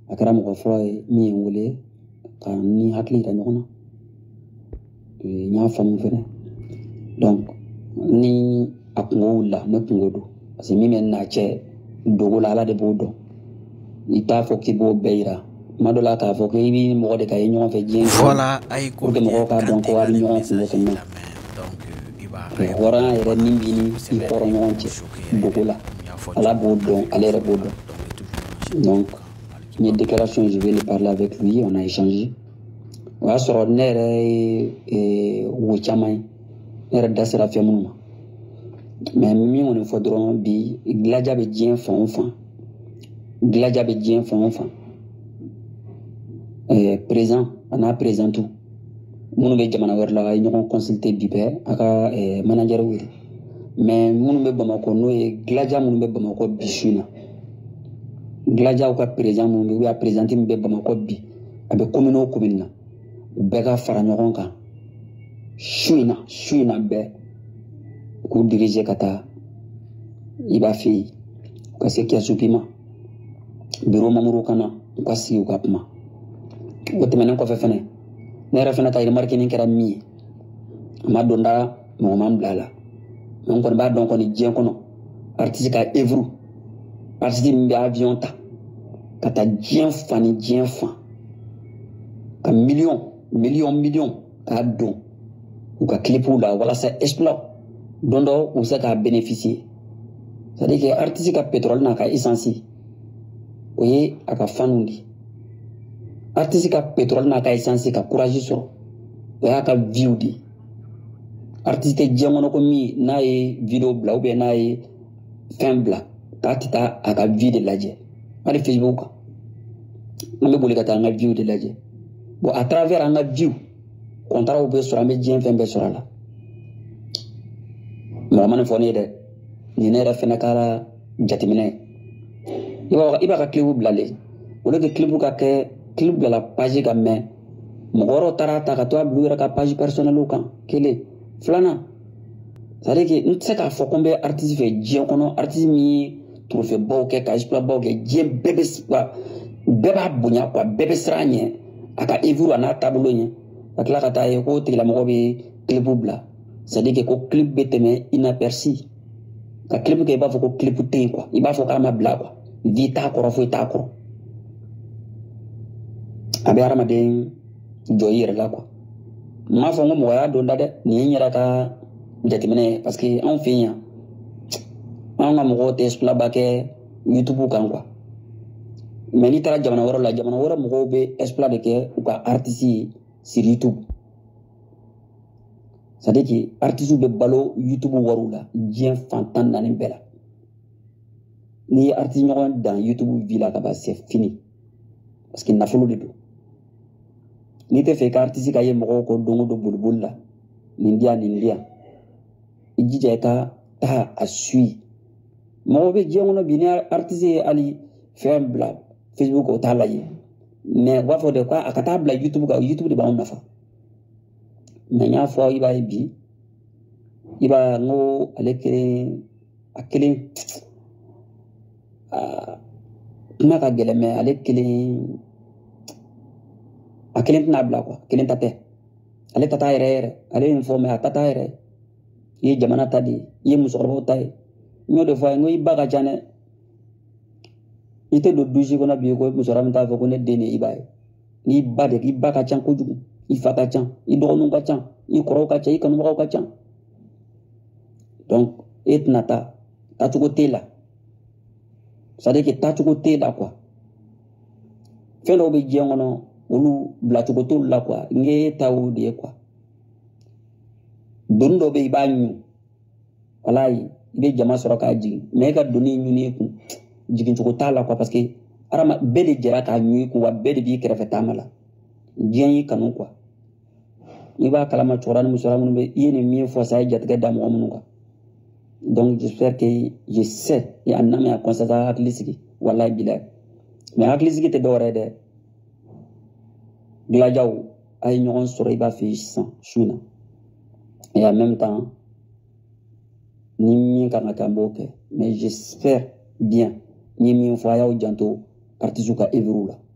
akara mo fo mi wole kan ni hakli ta nyona nya famu fene donc ni akungo la ne kungo do parce que mi men na che dogo la de bodo ita fo ki bo beira madola ka fo ko ibi mo de kay ñoo fe jeng voilà ay ko de mo ka donc wa ñoo ko ko no donc wora ere nimbi ni i foro ñoo ci dogo la ala bodo ala re bodo donc une déclaration je vais lui parler avec lui on a échangé wa soro nere wo chamay nere dasira fe munuma mais mi on fo dron bi glaja be jien fon fon glaja be jien fon fon présent on a présent tout munu be jamana wer la ay ñoo consulter bibe aka manager wi mais munu be bamako no e glaja munu be bamako bisuna glaja ko présent munu be présenter be bamako bi abe commune commune be ka fara ñoo kan shuina be ko diriger kata iba fi ko se kia supima bureau mamuru kana ko si ko apma wote menen ko fe fene ne ra fene tay marketing kera mi ma donda mo mam blala non ko ba don ko ni jien kono artiste ka evru artiste mbi avion ta kata jien fani jien fan ka million ka don ou ka clipou la wala ça exploit dondo ou ça ka bénéficier ça dit que artiste ka pétrole na ka essence oye aka fanundi artiste ka pétrole na ka essence ka courage so oya ka view di artiste jemono ko mi na e video bla ou bien na e fin bla ka tita aka view de laje ali Facebook ngambe boli kata nga view de laje bon à travers nga view contrat ou be sur amé dien fin be sur la mo man fo ni de ni ne ra fena kala jatimine iba ka clip blale wala de clip ka ke clip de la page ka me mogoro tarata ka to ablu ka page personnel kan kele flana sare ke ntse ka fo kombe artiste fe dien kono artiste mi trophée baw ke ka exploit baw ke dien bebe spa beba bunya kwa bebe sranye aka evuru ana tableau nye akla kata e ko tigla mo be clip bla ça dit que ko clip beteme inaperçu ka clip ke ba fo ko clip te quoi il ba fo ka ma bla quoi vita ko fo ta ko abi arama den joyir la quoi ma fo mo ya do ndade ni nyira ka jatimene parce que on fait ya on nga mo te exploit ba ke youtube kan quoi mais ni tara jamana woro mo be exploit de ke ka artiste sur YouTube. Ça dit que artiste be balo YouTube warula bien fantan dans bela. Ni artiste dans YouTube villa ka ba c'est fini. Parce qu'il n'a fallu de tout. Ni te fait artiste ka ye mo ko dongo do bulbul la. Nindia. Ijija ka ta asui. Mo be jengono bini artiste ali faible Facebook o talaye. Mais wa fo de quoi akata bla YouTube de ba on nafa mais nya fo iba bi iba ngo alekere akele ma ka gele mais alekele akele na bla quoi kelen tate ale tata ere ale informer tata ere ye jamana tadi ye musoro tay nyo de fois ngo iba ka jane ite do duji kona bi ko musora mta fo ko ne dene ibaye ni bade ki baka chan ko jugu ifa ka chan i do no ka chan i koro ka chan i kanu ka chan donc etnata tatugo tela ça dit que tatugo tela quoi felo be jengono ulu blatugo to la quoi nge tawu de quoi dondo be banyu walai be jama soro ka ji me ka doni nyuni ku jigin ko tala quoi parce que arama bele jera ka nyu ko wa bele bi kere fetamala jien yi kanu quoi ni ba kalama choran musora mun be yene mi fo sa jatga dam o mun quoi donc j'espère que je sais et aname a constater aklisiki wallahi bilay mais aklisiki te dore de glajaw ay ñon soro ba fi sans chuna et en même temps ni mi kana kamboke mais j'espère bien ni mi fo ya o janto artiste ka evru la